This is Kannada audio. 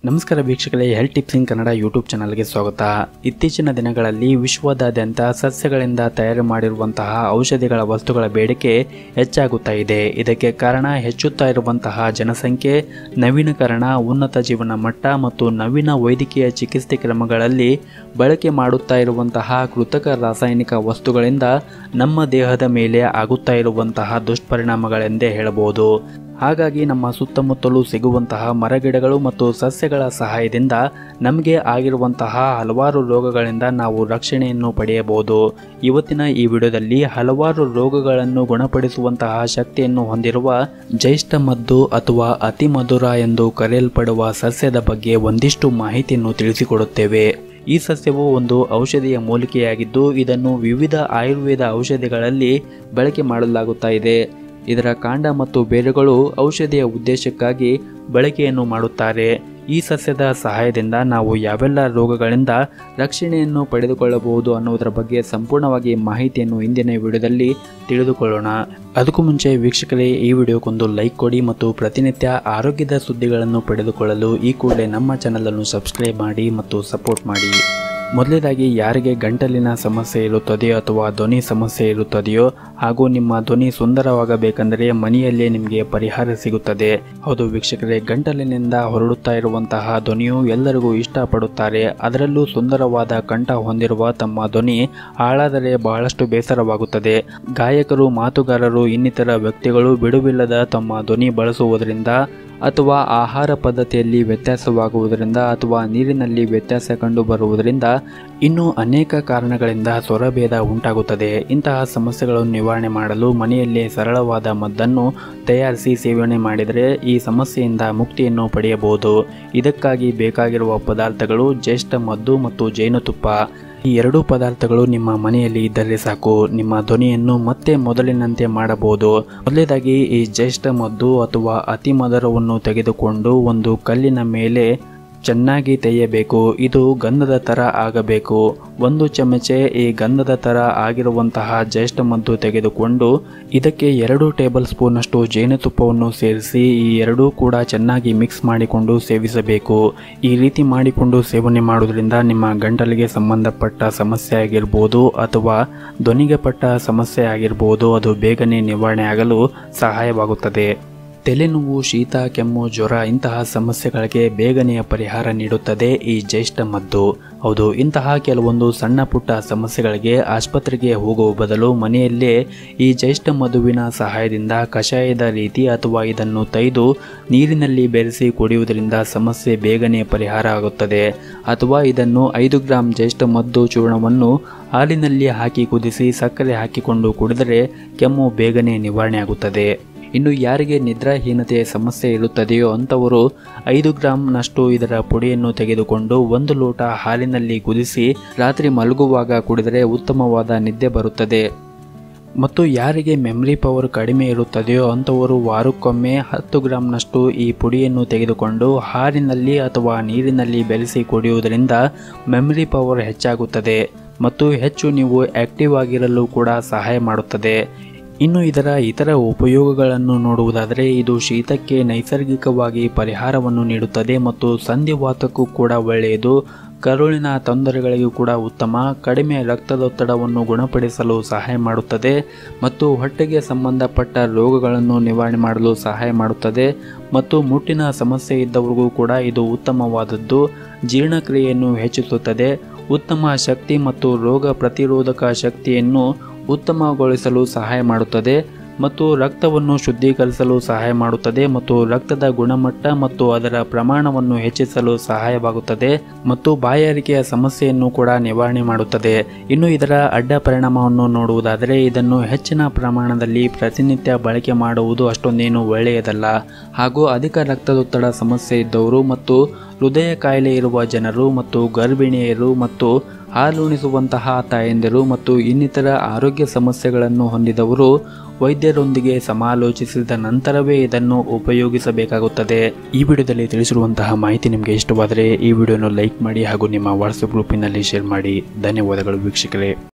ನಮಸ್ಕಾರ ವೀಕ್ಷಕರೇ, health tips in Kannada YouTube ಚಾನಲ್ಗೆ ಸ್ವಾಗತ. ಇತ್ತೀಚಿನ ದಿನಗಳಲ್ಲಿ ವಿಶ್ವದಾದ್ಯಂತ ಸಸ್ಯಗಳಿಂದ ತಯಾರು ಮಾಡಿರುವಂತಹ ಔಷಧಿಗಳ ವಸ್ತುಗಳ ಬೇಡಿಕೆ ಹೆಚ್ಚಾಗುತ್ತಾ ಇದೆ. ಇದಕ್ಕೆ ಕಾರಣ ಹೆಚ್ಚುತ್ತಾ ಇರುವಂತಹ ಜನಸಂಖ್ಯೆ, ನವೀಕರಣ, ಉನ್ನತ ಜೀವನ ಮಟ್ಟ ಮತ್ತು ನವೀನ ವೈದ್ಯಕೀಯ ಚಿಕಿತ್ಸೆ ಕ್ರಮಗಳಲ್ಲಿ ಬಳಕೆ ಮಾಡುತ್ತಾ ಇರುವಂತಹ ಕೃತಕ ರಾಸಾಯನಿಕ ವಸ್ತುಗಳಿಂದ ನಮ್ಮ ದೇಹದ ಮೇಲೆ ಆಗುತ್ತಾ ಇರುವಂತಹ ದುಷ್ಪರಿಣಾಮಗಳೆಂದೇ ಹೇಳಬಹುದು. ಹಾಗಾಗಿ ನಮ್ಮ ಸುತ್ತಮುತ್ತಲೂ ಸಿಗುವಂತಹ ಮರಗಿಡಗಳು ಮತ್ತು ಸಸ್ಯಗಳ ಸಹಾಯದಿಂದ ನಮಗೆ ಆಗಿರುವಂತಹ ಹಲವಾರು ರೋಗಗಳಿಂದ ನಾವು ರಕ್ಷಣೆಯನ್ನು ಪಡೆಯಬಹುದು. ಇವತ್ತಿನ ಈ ವಿಡಿಯೋದಲ್ಲಿ ಹಲವಾರು ರೋಗಗಳನ್ನು ಗುಣಪಡಿಸುವಂತಹ ಶಕ್ತಿಯನ್ನು ಹೊಂದಿರುವ ಜ್ಯೇಷ್ಠ ಮದ್ದು ಅಥವಾ ಅತಿ ಮಧುರ ಎಂದು ಕರೆಯಲ್ಪಡುವ ಸಸ್ಯದ ಬಗ್ಗೆ ಒಂದಿಷ್ಟು ಮಾಹಿತಿಯನ್ನು ತಿಳಿಸಿಕೊಡುತ್ತೇವೆ. ಈ ಸಸ್ಯವು ಒಂದು ಔಷಧಿಯ ಮೂಲಿಕೆಯಾಗಿದ್ದು ಇದನ್ನು ವಿವಿಧ ಆಯುರ್ವೇದ ಔಷಧಿಗಳಲ್ಲಿ ಬಳಕೆ ಮಾಡಲಾಗುತ್ತಾ ಇದೆ. ಇದರ ಕಾಂಡ ಮತ್ತು ಬೇರುಗಳು ಔಷಧಿಯ ಉದ್ದೇಶಕ್ಕಾಗಿ ಬಳಕೆಯನ್ನು ಮಾಡುತ್ತಾರೆ. ಈ ಸಸ್ಯದ ಸಹಾಯದಿಂದ ನಾವು ಯಾವೆಲ್ಲ ರೋಗಗಳಿಂದ ರಕ್ಷಣೆಯನ್ನು ಪಡೆದುಕೊಳ್ಳಬಹುದು ಅನ್ನೋದರ ಬಗ್ಗೆ ಸಂಪೂರ್ಣವಾಗಿ ಮಾಹಿತಿಯನ್ನು ಇಂದಿನ ವಿಡಿಯೋದಲ್ಲಿ ತಿಳಿದುಕೊಳ್ಳೋಣ. ಅದಕ್ಕೂ ಮುಂಚೆ ವೀಕ್ಷಕರೇ, ಈ ವಿಡಿಯೋಕ್ಕೊಂದು ಲೈಕ್ ಕೊಡಿ ಮತ್ತು ಪ್ರತಿನಿತ್ಯ ಆರೋಗ್ಯದ ಸುದ್ದಿಗಳನ್ನು ಪಡೆದುಕೊಳ್ಳಲು ಈ ಕೂಡಲೇ ನಮ್ಮ ಚಾನಲನ್ನು ಸಬ್ಸ್ಕ್ರೈಬ್ ಮಾಡಿ ಮತ್ತು ಸಪೋರ್ಟ್ ಮಾಡಿ. ಮೊದಲನೇದಾಗಿ, ಯಾರಿಗೆ ಗಂಟಲಿನ ಸಮಸ್ಯೆ ಇರುತ್ತದೆಯೋ ಅಥವಾ ಧ್ವನಿ ಸಮಸ್ಯೆ ಇರುತ್ತದೆಯೋ ಹಾಗೂ ನಿಮ್ಮ ಧ್ವನಿ ಸುಂದರವಾಗಬೇಕೆಂದರೆ ಮನೆಯಲ್ಲೇ ನಿಮಗೆ ಪರಿಹಾರ ಸಿಗುತ್ತದೆ. ಹೌದು ವೀಕ್ಷಕರೇ, ಗಂಟಲಿನಿಂದ ಹೊರಡುತ್ತಾ ಇರುವಂತಹ ಧ್ವನಿಯು ಎಲ್ಲರಿಗೂ ಇಷ್ಟಪಡುತ್ತಾರೆ. ಅದರಲ್ಲೂ ಸುಂದರವಾದ ಕಂಠ ಹೊಂದಿರುವ ತಮ್ಮ ಧ್ವನಿ ಹಾಳಾದರೆ ಬಹಳಷ್ಟು ಬೇಸರವಾಗುತ್ತದೆ. ಗಾಯಕರು, ಮಾತುಗಾರರು, ಇನ್ನಿತರ ವ್ಯಕ್ತಿಗಳು ಬಿಡುವಿಲ್ಲದ ತಮ್ಮ ಧ್ವನಿ ಬಳಸುವುದರಿಂದ ಅಥವಾ ಆಹಾರ ಪದ್ಧತಿಯಲ್ಲಿ ವ್ಯತ್ಯಾಸವಾಗುವುದರಿಂದ ಅಥವಾ ನೀರಿನಲ್ಲಿ ವ್ಯತ್ಯಾಸ ಕಂಡು ಬರುವುದರಿಂದ ಇನ್ನೂ ಅನೇಕ ಕಾರಣಗಳಿಂದ ಸ್ವರಭೇದ ಉಂಟಾಗುತ್ತದೆ. ಇಂತಹ ಸಮಸ್ಯೆಗಳನ್ನು ನಿವಾರಣೆ ಮಾಡಲು ಮನೆಯಲ್ಲೇ ಸರಳವಾದ ಮದ್ದನ್ನು ತಯಾರಿಸಿ ಸೇವನೆ ಮಾಡಿದರೆ ಈ ಸಮಸ್ಯೆಯಿಂದ ಮುಕ್ತಿಯನ್ನು ಪಡೆಯಬಹುದು. ಇದಕ್ಕಾಗಿ ಬೇಕಾಗಿರುವ ಪದಾರ್ಥಗಳು ಜ್ಯೇಷ್ಠ ಮದ್ದು ಮತ್ತು ಜೇನುತುಪ್ಪ. ಈ ಎರಡೂ ಪದಾರ್ಥಗಳು ನಿಮ್ಮ ಮನೆಯಲ್ಲಿ ಇದ್ದರೆ ಸಾಕು, ನಿಮ್ಮ ಧ್ವನಿಯನ್ನು ಮತ್ತೆ ಮೊದಲಿನಂತೆ ಮಾಡಬಹುದು. ಮೊದಲನೇದಾಗಿ, ಈ ಜ್ಯೇಷ್ಠ ಮದ್ದು ಅಥವಾ ಅತಿ ಮಧುರವನ್ನು ತೆಗೆದುಕೊಂಡು ಒಂದು ಕಲ್ಲಿನ ಮೇಲೆ ಚೆನ್ನಾಗಿ ತೆಗೆಯಬೇಕು. ಇದು ಗಂಧದ ಥರ ಆಗಬೇಕು. 1 ಚಮಚೆ ಈ ಗಂಧದ ಥರ ಆಗಿರುವಂತಹ ಜ್ಯೇಷ್ಠ ಮದ್ದು ತೆಗೆದುಕೊಂಡು ಇದಕ್ಕೆ 2 ಟೇಬಲ್ ಸ್ಪೂನಷ್ಟು ಜೇನುತುಪ್ಪವನ್ನು ಸೇರಿಸಿ ಈ ಎರಡೂ ಕೂಡ ಚೆನ್ನಾಗಿ ಮಿಕ್ಸ್ ಮಾಡಿಕೊಂಡು ಸೇವಿಸಬೇಕು. ಈ ರೀತಿ ಮಾಡಿಕೊಂಡು ಸೇವನೆ ಮಾಡುವುದರಿಂದ ನಿಮ್ಮ ಗಂಟಲಿಗೆ ಸಂಬಂಧಪಟ್ಟ ಸಮಸ್ಯೆ ಆಗಿರ್ಬೋದು ಅಥವಾ ಧ್ವನಿಗೆ ಪಟ್ಟ ಸಮಸ್ಯೆ ಆಗಿರ್ಬೋದು, ಅದು ಬೇಗನೆ ನಿವಾರಣೆ ಆಗಲು ಸಹಾಯವಾಗುತ್ತದೆ. ತಲೆನೋವು, ಶೀತ, ಕೆಮ್ಮು, ಜ್ವರ ಇಂತಹ ಸಮಸ್ಯೆಗಳಿಗೆ ಬೇಗನೆಯ ಪರಿಹಾರ ನೀಡುತ್ತದೆ ಈ ಜ್ಯೇಷ್ಠ ಮದ್ದು. ಹೌದು, ಇಂತಹ ಕೆಲವೊಂದು ಸಣ್ಣ ಪುಟ್ಟ ಸಮಸ್ಯೆಗಳಿಗೆ ಆಸ್ಪತ್ರೆಗೆ ಹೋಗುವ ಬದಲು ಮನೆಯಲ್ಲೇ ಈ ಜ್ಯೇಷ್ಠ ಮಧುವಿನ ಸಹಾಯದಿಂದ ಕಷಾಯದ ರೀತಿ ಅಥವಾ ಇದನ್ನು ತೆಗೆದು ನೀರಿನಲ್ಲಿ ಬೆರೆಸಿ ಕುಡಿಯುವುದರಿಂದ ಸಮಸ್ಯೆ ಬೇಗನೆ ಪರಿಹಾರ ಆಗುತ್ತದೆ. ಅಥವಾ ಇದನ್ನು 5 ಗ್ರಾಂ ಜ್ಯೇಷ್ಠ ಮದ್ದು ಚೂರ್ಣವನ್ನು ಹಾಲಿನಲ್ಲಿ ಹಾಕಿ ಕುದಿಸಿ ಸಕ್ಕರೆ ಹಾಕಿಕೊಂಡು ಕುಡಿದರೆ ಕೆಮ್ಮು ಬೇಗನೆ ನಿವಾರಣೆ ಆಗುತ್ತದೆ. ಇನ್ನು ಯಾರಿಗೆ ನಿದ್ರಾಹೀನತೆಯ ಸಮಸ್ಯೆ ಇರುತ್ತದೆಯೋ ಅಂಥವರು 5 ಗ್ರಾಂನಷ್ಟು ಇದರ ಪುಡಿಯನ್ನು ತೆಗೆದುಕೊಂಡು 1 ಲೋಟ ಹಾಲಿನಲ್ಲಿ ಕುದಿಸಿ ರಾತ್ರಿ ಮಲಗುವಾಗ ಕುಡಿದರೆ ಉತ್ತಮವಾದ ನಿದ್ದೆ ಬರುತ್ತದೆ. ಮತ್ತು ಯಾರಿಗೆ ಮೆಮರಿ ಪವರ್ ಕಡಿಮೆ ಇರುತ್ತದೆಯೋ ಅಂಥವರು ವಾರಕ್ಕೊಮ್ಮೆ 10 ಗ್ರಾಂನಷ್ಟು ಈ ಪುಡಿಯನ್ನು ತೆಗೆದುಕೊಂಡು ಹಾಲಿನಲ್ಲಿ ಅಥವಾ ನೀರಿನಲ್ಲಿ ಬೆರೆಸಿ ಕುಡಿಯುವುದರಿಂದ ಮೆಮರಿ ಪವರ್ ಹೆಚ್ಚಾಗುತ್ತದೆ ಮತ್ತು ಹೆಚ್ಚು ನೀವು ಆಕ್ಟಿವ್ ಆಗಿರಲು ಕೂಡ ಸಹಾಯ ಮಾಡುತ್ತದೆ. ಇನ್ನು ಇದರ ಇತರ ಉಪಯೋಗಗಳನ್ನು ನೋಡುವುದಾದರೆ ಇದು ಶೀತಕ್ಕೆ ನೈಸರ್ಗಿಕವಾಗಿ ಪರಿಹಾರವನ್ನು ನೀಡುತ್ತದೆ ಮತ್ತು ಸಂಧಿವಾತಕ್ಕೂ ಕೂಡ ಒಳ್ಳೆಯದು. ಕರುಳಿನ ತೊಂದರೆಗಳಿಗೂ ಕೂಡ ಉತ್ತಮ. ಕಡಿಮೆ ರಕ್ತದೊತ್ತಡವನ್ನು ಗುಣಪಡಿಸಲು ಸಹಾಯ ಮಾಡುತ್ತದೆ ಮತ್ತು ಹೊಟ್ಟೆಗೆ ಸಂಬಂಧಪಟ್ಟ ರೋಗಗಳನ್ನು ನಿವಾರಣೆ ಮಾಡಲು ಸಹಾಯ ಮಾಡುತ್ತದೆ. ಮತ್ತು ಮುಟ್ಟಿನ ಸಮಸ್ಯೆ ಇದ್ದವರಿಗೂ ಕೂಡ ಇದು ಉತ್ತಮವಾದದ್ದು. ಜೀರ್ಣಕ್ರಿಯೆಯನ್ನು ಹೆಚ್ಚಿಸುತ್ತದೆ. ಉತ್ತಮ ಶಕ್ತಿ ಮತ್ತು ರೋಗ ಪ್ರತಿರೋಧಕ ಶಕ್ತಿಯನ್ನು ಉತ್ತಮಗೊಳಿಸಲು ಸಹಾಯ ಮಾಡುತ್ತದೆ ಮತ್ತು ರಕ್ತವನ್ನು ಶುದ್ಧೀಕರಿಸಲು ಸಹಾಯ ಮಾಡುತ್ತದೆ ಮತ್ತು ರಕ್ತದ ಗುಣಮಟ್ಟ ಮತ್ತು ಅದರ ಪ್ರಮಾಣವನ್ನು ಹೆಚ್ಚಿಸಲು ಸಹಾಯವಾಗುತ್ತದೆ ಮತ್ತು ಬಾಯಾರಿಕೆಯ ಸಮಸ್ಯೆಯನ್ನು ಕೂಡ ನಿವಾರಣೆ ಮಾಡುತ್ತದೆ. ಇನ್ನು ಇದರ ಅಡ್ಡ ಪರಿಣಾಮವನ್ನು ನೋಡುವುದಾದರೆ ಇದನ್ನು ಹೆಚ್ಚಿನ ಪ್ರಮಾಣದಲ್ಲಿ ಪ್ರತಿನಿತ್ಯ ಬಳಕೆ ಮಾಡುವುದು ಅಷ್ಟೊಂದೇನು ಒಳ್ಳೆಯದಲ್ಲ. ಹಾಗೂ ಅಧಿಕ ರಕ್ತದೊತ್ತಡ ಸಮಸ್ಯೆ ಇದ್ದವರು ಮತ್ತು ಹೃದಯ ಕಾಯಿಲೆ ಇರುವ ಜನರು ಮತ್ತು ಗರ್ಭಿಣಿಯರು ಮತ್ತು ಹಾಲುಣಿಸುವಂತಹ ತಾಯಂದಿರು ಮತ್ತು ಇನ್ನಿತರ ಆರೋಗ್ಯ ಸಮಸ್ಯೆಗಳನ್ನು ಹೊಂದಿದವರು ವೈದ್ಯರೊಂದಿಗೆ ಸಮಾಲೋಚಿಸಿದ ನಂತರವೇ ಇದನ್ನು ಉಪಯೋಗಿಸಬೇಕಾಗುತ್ತದೆ. ಈ ವಿಡಿಯೋದಲ್ಲಿ ತಿಳಿಸಿರುವಂತಹ ಮಾಹಿತಿ ನಿಮಗೆ ಇಷ್ಟವಾದರೆ ಈ ವಿಡಿಯೋನ ಲೈಕ್ ಮಾಡಿ ಹಾಗೂ ನಿಮ್ಮ ವಾಟ್ಸಪ್ ಗ್ರೂಪಿನಲ್ಲಿ ಶೇರ್ ಮಾಡಿ. ಧನ್ಯವಾದಗಳು ವೀಕ್ಷಕರೇ.